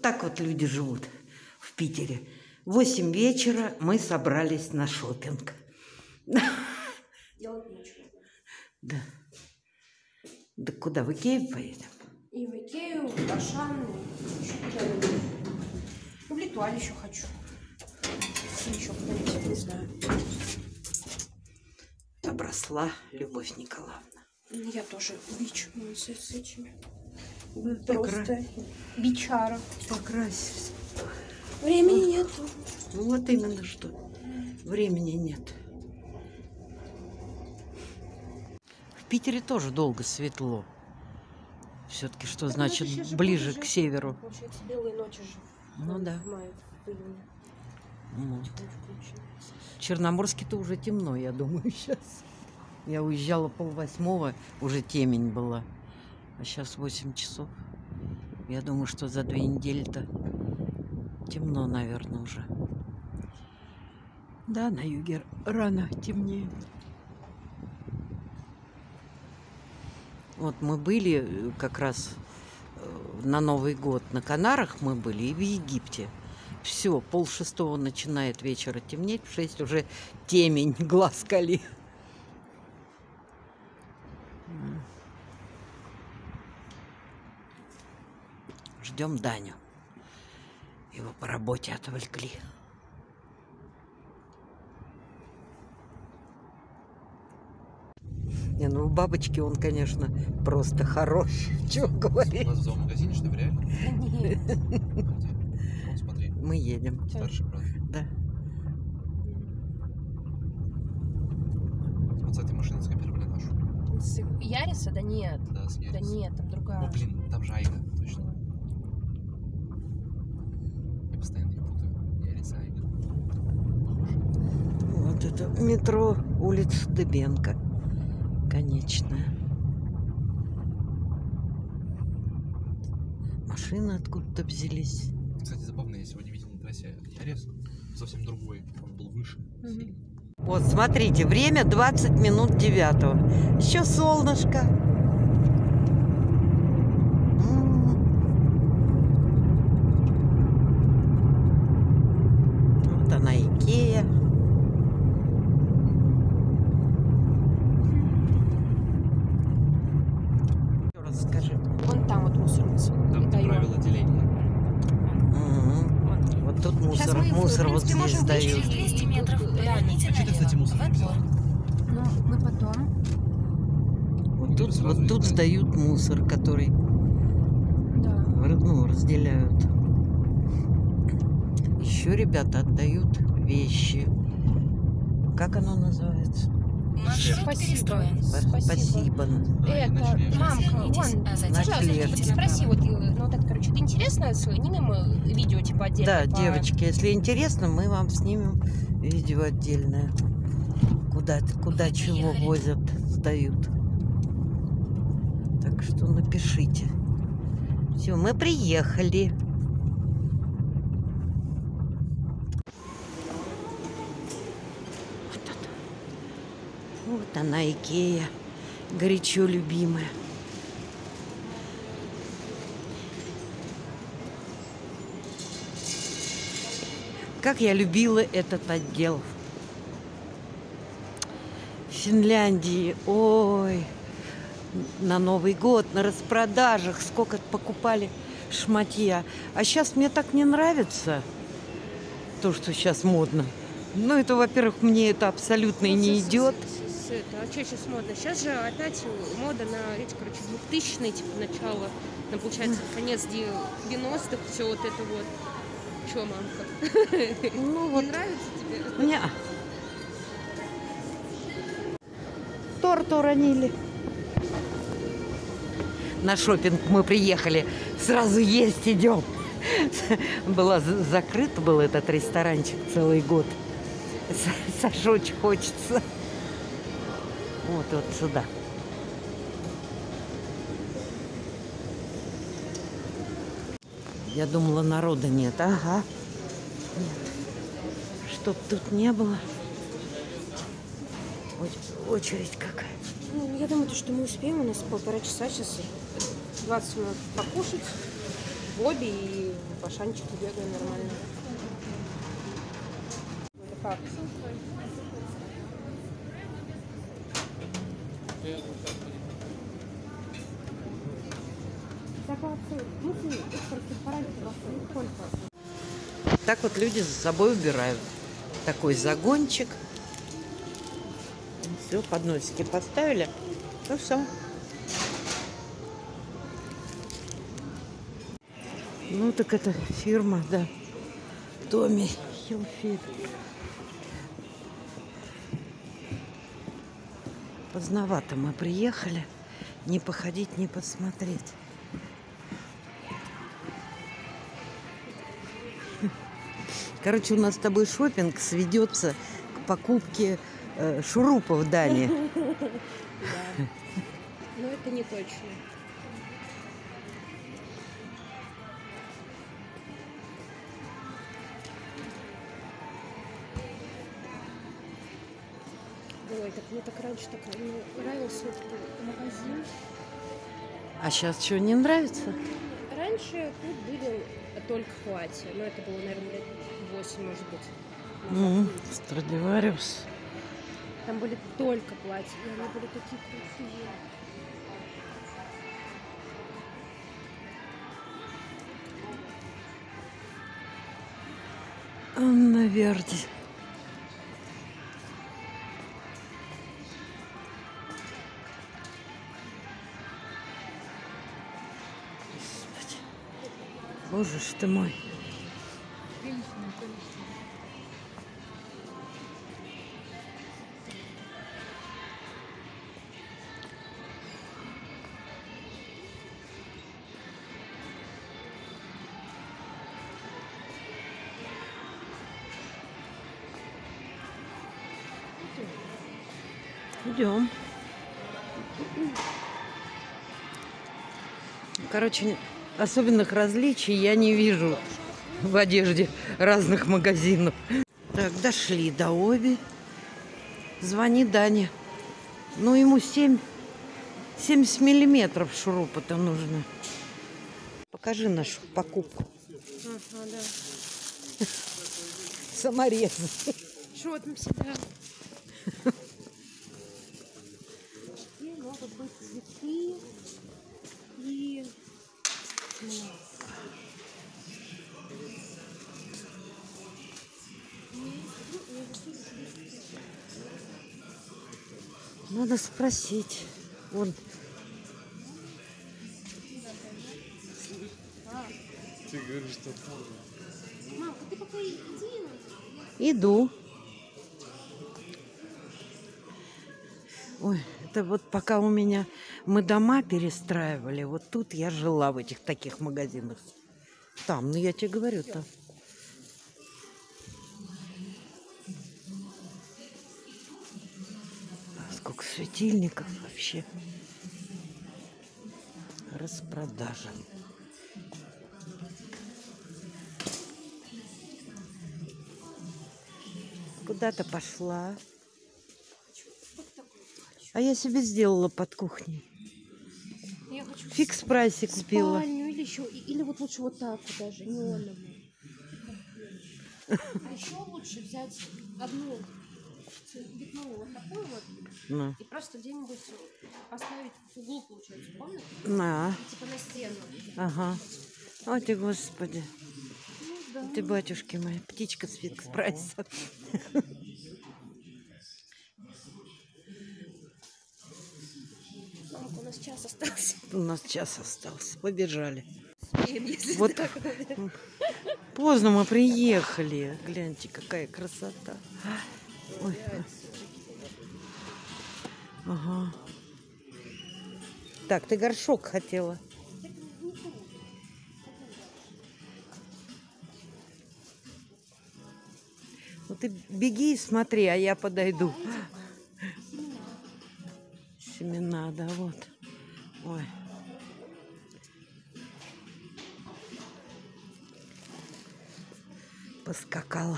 так вот люди живут в Питере. В 8 вечера мы собрались на шопинг. Делать нечего. Да. Да куда? В Икею поедем? И в Икею, в Ашан, в Литуаль еще хочу. Еще куда-нибудь, не знаю. Обросла Любовь Николаевна. Я тоже бич с этими. Просто бичара. Покрасились. Времени нет. Вот именно что. Времени нет. В Питере тоже долго светло. Все-таки что так значит ближе к северу? Получается, белые ночи же. Ну да. В мае, в июне. Вот. В Черноморске-то уже темно, я думаю, сейчас. Я уезжала 7:30, уже темень была. А сейчас 8 часов. Я думаю, что за 2 недели-то темно, наверное, уже. Да, на юге рано темнеет. Вот мы были как раз на Новый год на Канарах, мы были и в Египте. Все, 5:30 начинает вечера темнеть, в 6 уже темень, глаз кали. Ждем Даню. Его по работе отвлекли. Не, ну в бабочке он, конечно, просто хорош. Чего говорить? У нас в зоомагазине, что ли, реально? Нет. Вот смотри. Мы едем. Старший брат. Да. Вот с этой машины скопировали нашу. С Яриса? Да нет. Да, с Яриса. Да нет, там другая. О, блин, там же Айга, точно. Я постоянно их путаю. Ярис и Айга. Похоже. Вот это метро, улица Дыбенко. Конечная. Машины откуда-то взялись. Кстати, забавно, я сегодня видел на трассе Ярис. Совсем другой. Он был выше. Сильно. Вот, смотрите, время 20 минут 9. Еще солнышко. Вот она, Икея. Еще раз скажи. Вон там вот мусорница. Там правила деления. Вот тут мусор вот здесь сдают. 200 метров А что ты, кстати, мусор не взяла? Ну, мы потом. Вот тут сдают мусор, который Да. разделяют. Еще ребята отдают вещи. Как оно называется? Маршрут Спасибо. перестроен. Спасибо. Это, ночлежка. мамка, вон, пожалуйста, Ночлежка. спроси, вот это, короче, это интересно, снимем видео, типа, отдельно? Да, по- девочки, если интересно, мы вам снимем видео отдельное. Куда чего возят, сдают. Так что напишите. Все, мы приехали. Вот она, Икея, горячо любимая. Как я любила этот отдел. В Финляндии, ой, на Новый год, на распродажах, сколько покупали шматья. А сейчас мне так не нравится то, что сейчас модно. Ну, это, во-первых, мне это абсолютно и не идет. А что сейчас модно? Сейчас же опять мода на эти, короче, 2000-е, типа, начало, получается, конец 90-х, все вот это вот. Че, мамка? Ну, Не вот. нравится тебе? Не. Торт уронили. На шопинг мы приехали. Сразу есть идем. Закрыт был этот ресторанчик целый год. Сожечь хочется. Вот сюда. Я думала, народа нет. Ага. Нет. Чтоб тут не было. Очередь какая. Ну, я думаю, что мы успеем. У нас 1,5 часа сейчас. 20 минут покушать в обе и По шанчику бегаю нормально. Это как? Так вот люди за собой убирают. Такой загончик. Все, подносики поставили. Ну все. Ну так это фирма, да. Томми Хилфилд. Поздновато мы приехали. Не походить, не посмотреть. Короче, у нас с тобой шопинг сведется к покупке шурупов Дани. Да. Но это не точно. Ой, так мне так раньше нравился этот магазин. А сейчас что, не нравится? Раньше тут были только платья. Но это было, наверное, лет 8, может быть. Страдивариус. Там были только платья, и они были такие красивые. Анна Верди. Господи. Боже ж ты мой. Идем. Короче, особенных различий я не вижу в одежде разных магазинов. Так, дошли до Оби. Звони Дане. Ну, ему 70 миллиметров шурупа-то нужно. Покажи нашу покупку. Ага, да. Саморез. Что там всегда? И могут быть цветы и... Надо спросить. Вон. Ты говоришь, что Мам, ты пока иди. Иду. Ой, это вот пока мы дома перестраивали, вот тут я жила в этих таких магазинах. Там, ну я тебе говорю, там. Сколько светильников вообще. Распродажа. Куда-то пошла. А я себе сделала под кухней. Я хочу Фикс прайсе купила. спальню или еще, или вот лучше вот так вот даже, неоновую. А еще лучше взять одну цветную вот такую вот Ну. и просто где-нибудь поставить в углу, получается, комнаты. На. Типа на стену. Ага. Ой ты, Господи. Ну, да. Ты, батюшки мои, птичка с фикс прайса. Мамка, у нас час остался. У нас час остался. Побежали. Если Вот так. поздно мы приехали. Гляньте, какая красота. Ой. Ага. Так, ты горшок хотела. Ну ты беги и смотри, а я подойду. Семена, да, вот. Ой. Поскакала.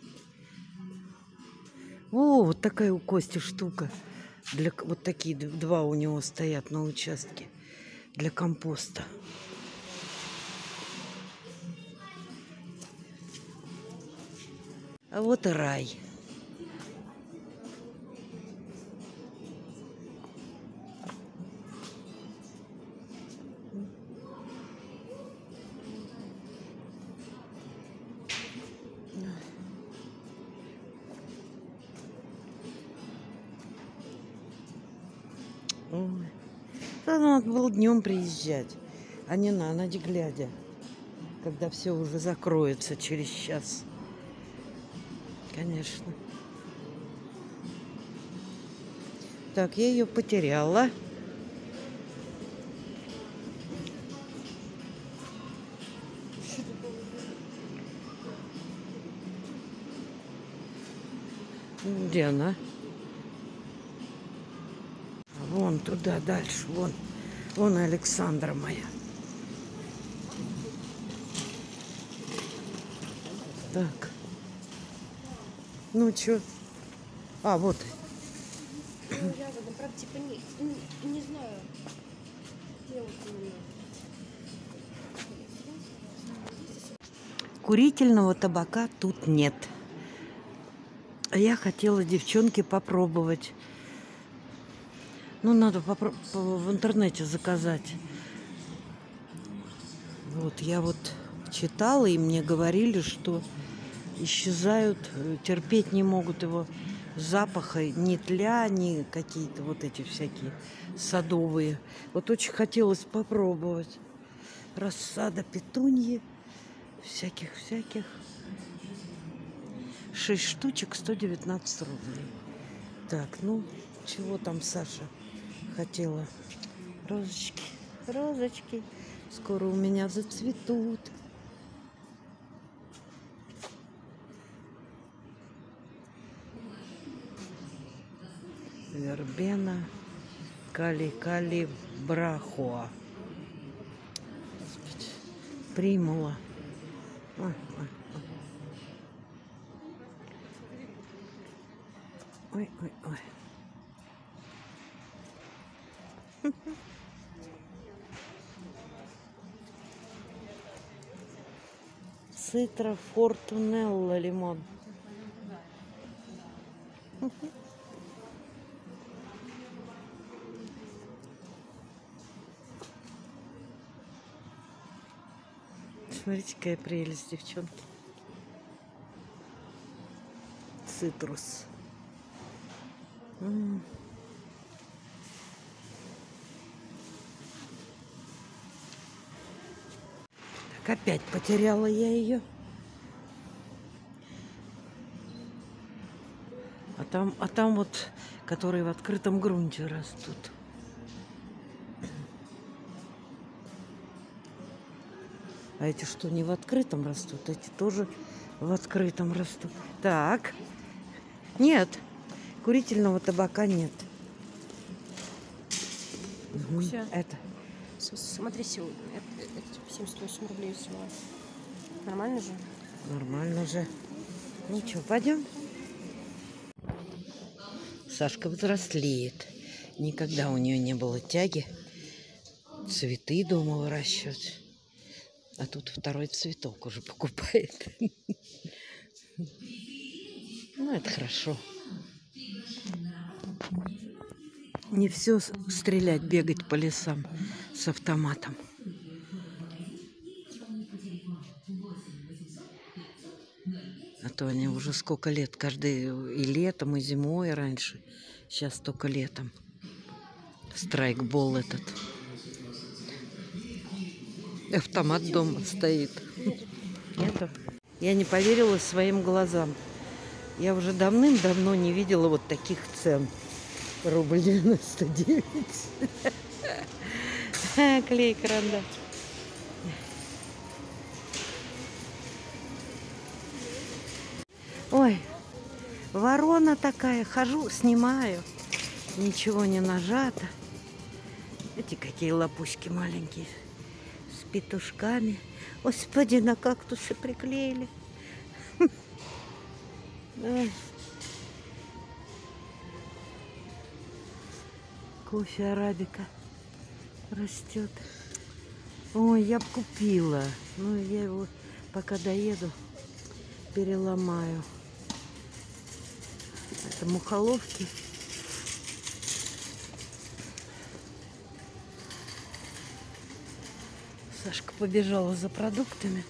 О, вот такая у Кости штука. Вот такие два у него стоят на участке для компоста. А вот и рай. Ой. Да, надо было днем приезжать, а не на ночь глядя, когда все уже закроется через час. Конечно. Так, я ее потеряла. Где она? Вон туда, дальше, вон. Вон Александра моя. Так. Ну, чё? А, вот. Рядом, правда, типа не знаю. Где вот именно? Курительного табака тут нет. А я хотела, девчонки, попробовать. Ну, надо в интернете заказать. Вот, я вот читала, и мне говорили, что исчезают, терпеть не могут его запаха, ни тля, ни какие-то вот эти всякие садовые. Вот очень хотелось попробовать. Рассада петуньи, всяких. 6 штучек, 119 рублей. Так, ну, чего там Саша хотела? Розочки. Скоро у меня зацветут. Вербена калибрахоа. Примула. Ой. Цитра фортунелла лимон. Смотрите, какая прелесть, девчонки. Цитрус. Так, опять потеряла я ее. А там вот, которые в открытом грунте растут. А эти что, не в открытом растут? Эти тоже в открытом растут. Так. Нет. Курительного табака нет. Все. Это. Смотри, сегодня. Это 78 рублей всего. Нормально же? Нормально же. Ну что, пойдем? Сашка взрослеет. Никогда у нее не было тяги цветы дома выращивать. А тут второй цветок уже покупает. Ну, это хорошо. Не все стрелять, бегать по лесам с автоматом. А то они уже сколько лет, каждый и летом, и зимой раньше. Сейчас только летом. Страйкбол этот. Автомат дома стоит. Нету. Я не поверила своим глазам. Я уже давным-давно не видела вот таких цен. Рубль 99. Клей, карандаш. Ой, ворона такая. Хожу, снимаю. Ничего не нажато. Эти какие лопушки маленькие. С петушками. Господи, на кактусы приклеили. Кофе арабика растет. Ой, я бы купила. Ну, я его пока доеду, переломаю. Это мухоловки. Сашка побежала за продуктами.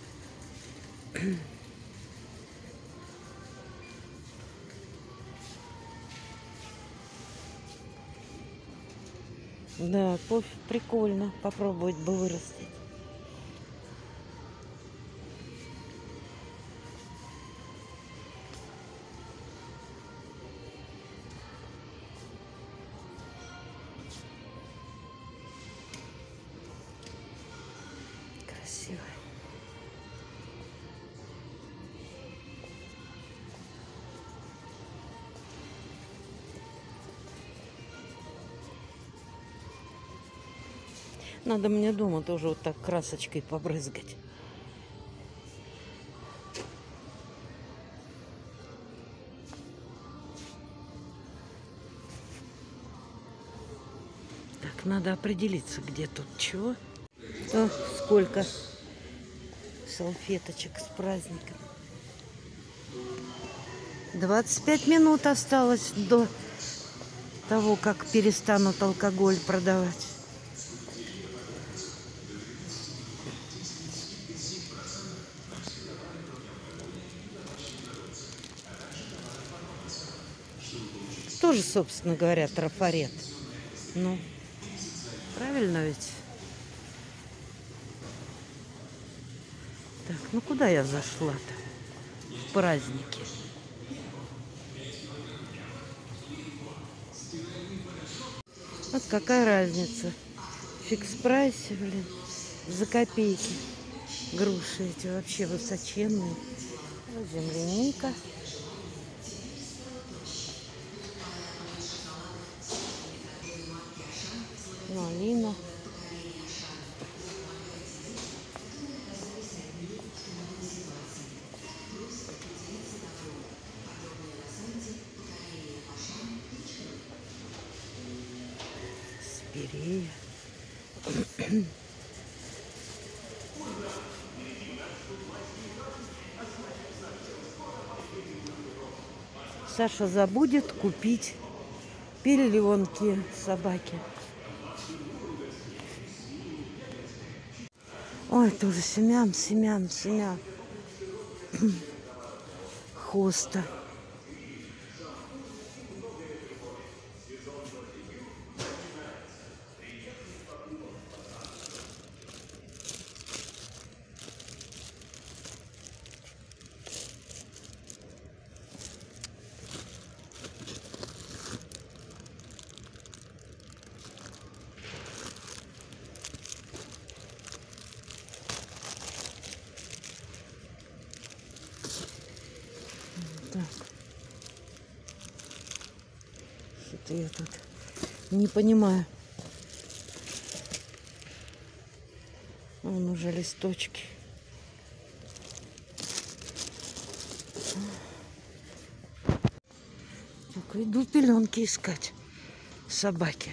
Да, кофе прикольно. Попробовать бы вырастить. Красиво. Надо мне дома тоже вот так красочкой побрызгать. Так, надо определиться, где тут чего. О, сколько салфеточек с праздником. 25 минут осталось до того, как перестанут алкоголь продавать. Тоже, собственно говоря, трафарет. Ну, правильно ведь? Так, ну куда я зашла-то? В праздники. Вот какая разница. В фикс-прайсе, блин, за копейки. Груши эти вообще высоченные. Вот земляника. Малина. Спирея. Саша забудет купить пеленки собаке. Ой, тоже семян. Хоста. Так. Что-то я тут не понимаю. Вон уже листочки. Так, иду пеленки искать собаке.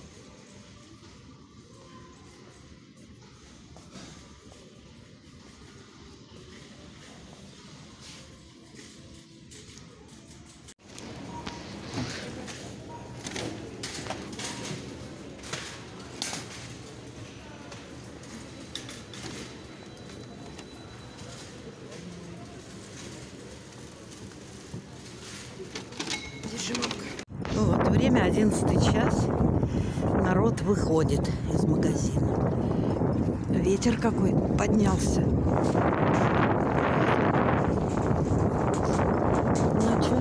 Вот, время 11 час. Народ выходит из магазина. Ветер какой поднялся. Ну что?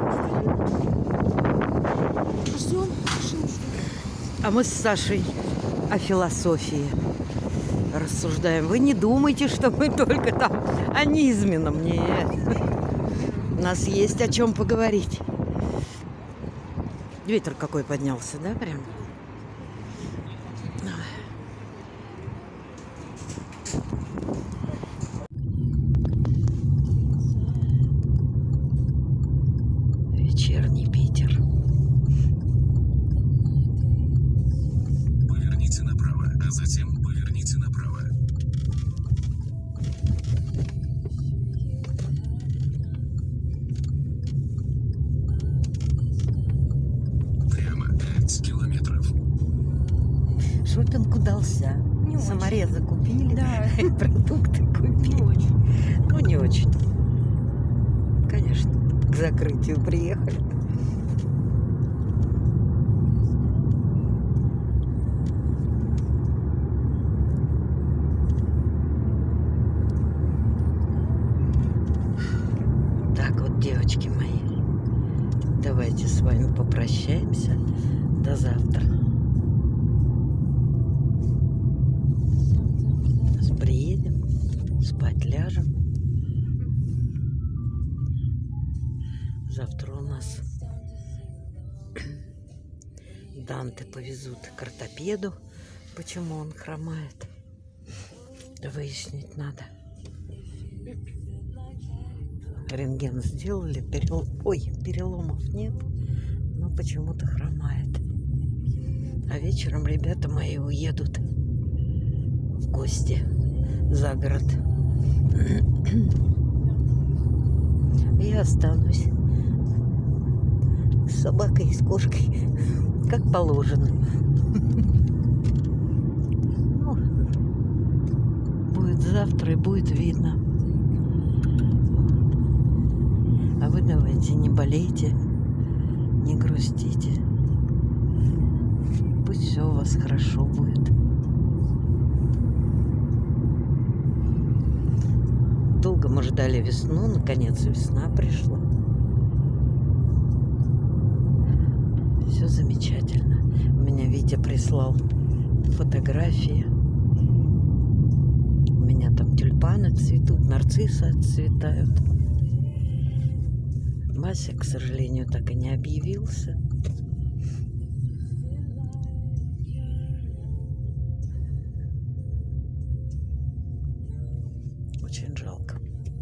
Ждем. А мы с Сашей о философии рассуждаем. Вы не думайте, что мы только там о низменном. Нет. У нас есть о чем поговорить. Ветер какой поднялся, да, прям? Вечерний Питер. Поверните направо, а затем поверните направо. 5 километров. Шопинг удался. Не очень. Саморезы купили, Да. продукты Не купили. очень. Ну, не очень. Конечно, к закрытию приехали. Так вот, девочки мои, давайте с вами попрощаемся. До завтра. Приедем, спать ляжем. Завтра у нас Данте повезут к ортопеду. Почему он хромает? Выяснить надо. Рентген сделали, переломов нет, но почему-то хромает. А вечером ребята мои уедут в гости за город. Я останусь с собакой и с кошкой, как положено. Ну, будет завтра и будет видно. А вы давайте не болейте, не грустите. Пусть все у вас хорошо будет. Долго мы ждали весну, наконец весна пришла. Все замечательно. У меня Витя прислал фотографии. У меня там тюльпаны цветут, нарциссы отцветают. Вася, к сожалению, так и не объявился. Очень жалко.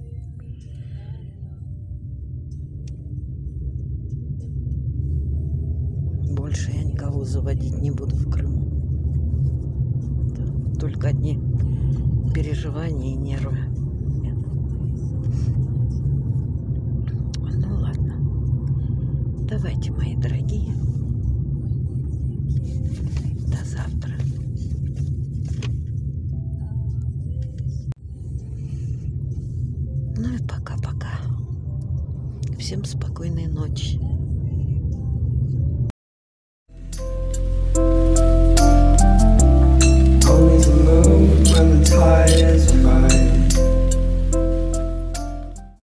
Больше я никого заводить не буду в Крыму. Да, только одни переживания и нервы. Нет. Ну ладно. Давайте, мои дорогие. До завтра. Ну и пока-пока. Всем спокойной ночи.